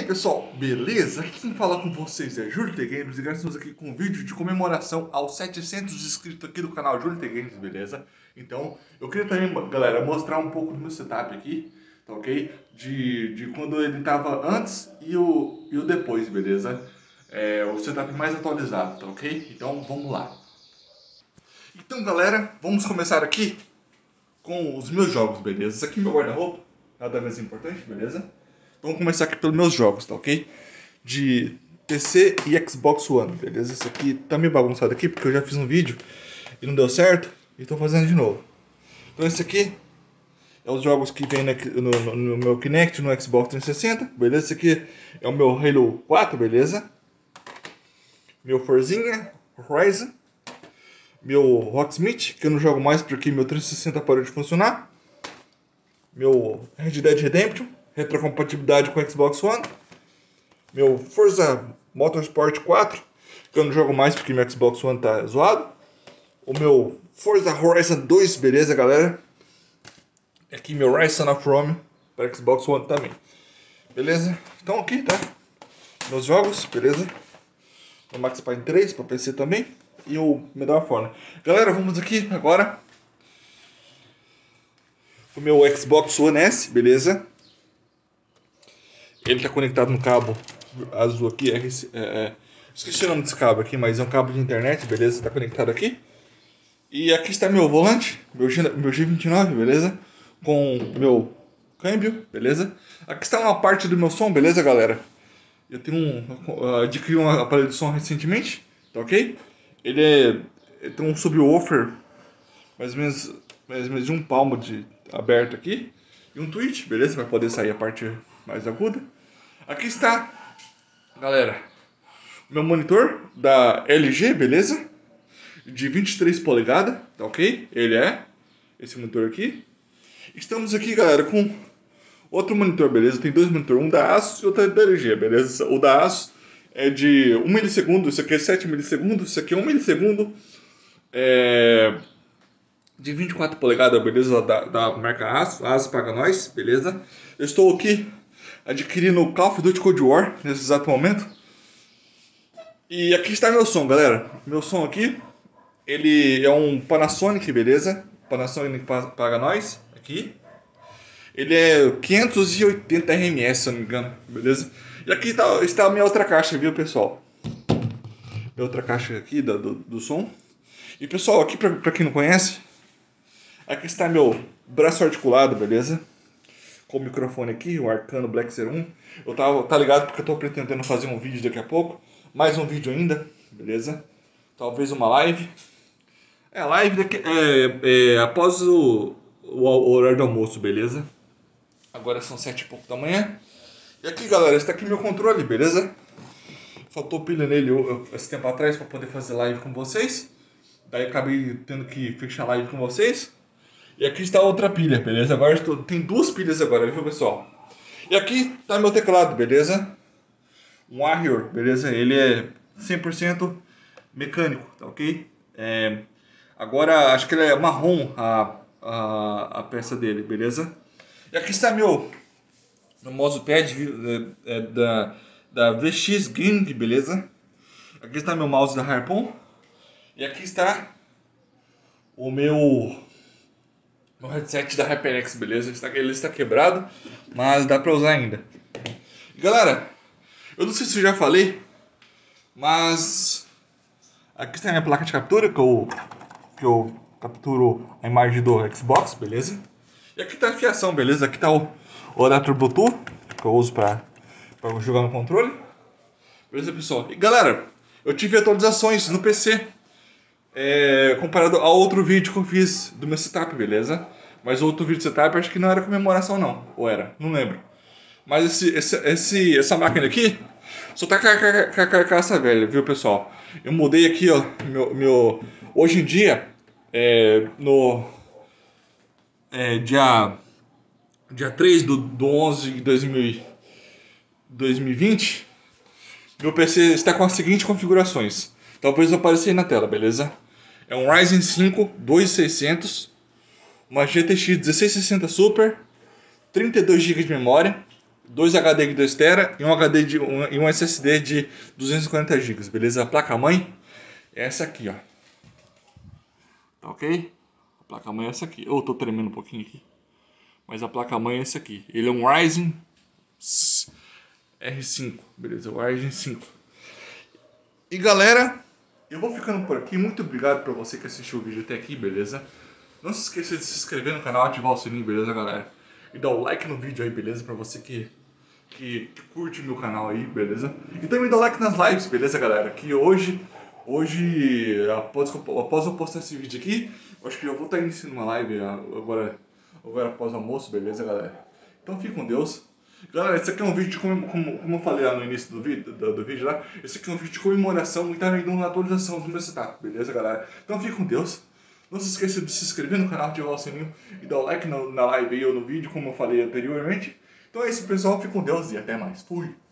pessoal, beleza? Aqui quem fala com vocês é Júlio T Games e agora estamos aqui com um vídeo de comemoração aos 700 inscritos aqui do canal Júlio T Games, beleza? Então, eu queria também, galera, mostrar um pouco do meu setup aqui, tá ok? De quando ele tava antes e o depois, beleza? O setup mais atualizado, tá ok? Então, vamos lá. Então, galera, vamos começar aqui com os meus jogos, beleza? Esse aqui é meu guarda-roupa, nada mais importante, beleza? Vamos começar aqui pelos meus jogos, tá ok? De PC e Xbox One, beleza? Esse aqui tá meio bagunçado aqui porque eu já fiz um vídeo e não deu certo e tô fazendo de novo. Então esse aqui é os jogos que vem no meu Kinect, no Xbox 360, beleza? Esse aqui é o meu Halo 4, beleza? Meu Forzinha, Horizon. Meu Rocksmith, que eu não jogo mais porque meu 360 parou de funcionar. Meu Red Dead Redemption, retrocompatibilidade com o Xbox One. Meu Forza Motorsport 4, que eu não jogo mais porque meu Xbox One tá zoado. O meu Forza Horizon 2, beleza, galera? Aqui meu Rise Son of Rome para Xbox One também. Beleza? Então aqui, tá? Meus jogos, beleza? O Max Payne 3 para PC também. E o Medal of Honor. Galera, vamos aqui agora o meu Xbox One S, beleza? Ele está conectado no cabo azul aqui. Esqueci o nome desse cabo aqui, mas é um cabo de internet, beleza? Está conectado aqui. E aqui está meu volante, meu G29, beleza? Com meu câmbio, beleza? Aqui está uma parte do meu som, beleza, galera? Eu adquiri um aparelho de som recentemente, tá ok? Ele tem um subwoofer mais ou menos de um palmo aberto aqui. E um tweet, beleza? Para poder sair a parte mais aguda. Aqui está, galera, meu monitor da LG, beleza? De 23 polegadas, tá ok? Ele é esse monitor aqui. Estamos aqui, galera, com outro monitor, beleza? Tem dois monitores, um da ASUS e outro da LG, beleza? O da ASUS é de 1 milissegundo, isso aqui é 7 milissegundos, isso aqui é 1 milissegundo. De 24 polegadas, beleza? Da marca ASUS, ASUS paga nós, beleza? Eu estou aqui adquirindo o Call of Duty Cold War nesse exato momento. E aqui está meu som, galera. Meu som aqui, ele é um Panasonic, beleza? Panasonic paga nós, aqui. Ele é 580 RMS, se eu não me engano, beleza? E aqui está a minha outra caixa, viu, pessoal? Minha outra caixa aqui do som. E, pessoal, aqui pra quem não conhece, aqui está meu braço articulado, beleza? Com o microfone aqui, o Arcano Black 01. Tá ligado porque eu tô pretendendo fazer um vídeo daqui a pouco. Mais um vídeo ainda, beleza? Talvez uma live. Live daqui, após o horário do almoço, beleza? Agora são 7 e pouco da manhã. E aqui, galera, está aqui meu controle, beleza? Faltou pilha nele esse tempo atrás para poder fazer live com vocês. Daí acabei tendo que fechar a live com vocês. E aqui está outra pilha, beleza? Agora tem duas pilhas agora, viu, pessoal? E aqui está meu teclado, beleza? Um Warrior, beleza? Ele é 100% mecânico, tá ok? Agora, acho que ele é marrom a peça dele, beleza? E aqui está meu mousepad da VX Gaming, beleza? Aqui está meu mouse da Harpoon. E aqui está o meu headset da HyperX, beleza? Ele está quebrado, mas dá pra usar ainda. E, galera, eu não sei se eu já falei, mas aqui está a minha placa de captura, que eu capturo a imagem do Xbox, beleza? E aqui está a fiação, beleza? Aqui está o adapter Bluetooth, que eu uso para jogar no controle. Beleza, pessoal? E, galera, eu tive atualizações no PC. Comparado ao outro vídeo que eu fiz do meu setup, beleza? Mas o outro vídeo de setup acho que não era comemoração não, ou era, não lembro. Mas essa máquina aqui só tá com a carcaça velha, viu, pessoal? Eu mudei aqui, ó, hoje em dia, dia 3 do 11 de 2020, meu PC está com as seguintes configurações. Talvez eu apareça aí na tela, beleza? É um Ryzen 5 2600, uma GTX 1660 Super, 32 GB de memória, 2 HD de 2 TB e um HD e um SSD de 250 GB, beleza? A placa-mãe é essa aqui, ó. Tá ok? A placa-mãe é essa aqui. Eu tô tremendo um pouquinho aqui. Mas a placa-mãe é essa aqui. Ele é um Ryzen R5, beleza? O Ryzen 5. E galera, eu vou ficando por aqui. Muito obrigado por você que assistiu o vídeo até aqui, beleza? Não se esqueça de se inscrever no canal, ativar o sininho, beleza, galera? E dar o like no vídeo aí, beleza? Pra você que curte meu canal aí, beleza? E também dá like nas lives, beleza, galera? Que hoje após eu postar esse vídeo aqui, eu acho que eu vou estar iniciando uma live agora após o almoço, beleza, galera? Então fique com Deus. Galera, esse aqui é um vídeo, como eu falei lá no início do vídeo lá, esse aqui é um vídeo de comemoração e tá vindo uma atualização do meu setup, beleza, galera? Então fique com Deus. Não se esqueça de se inscrever no canal, ativar o sininho e dar o like na live aí ou no vídeo, como eu falei anteriormente. Então é isso, pessoal. Fique com Deus e até mais. Fui!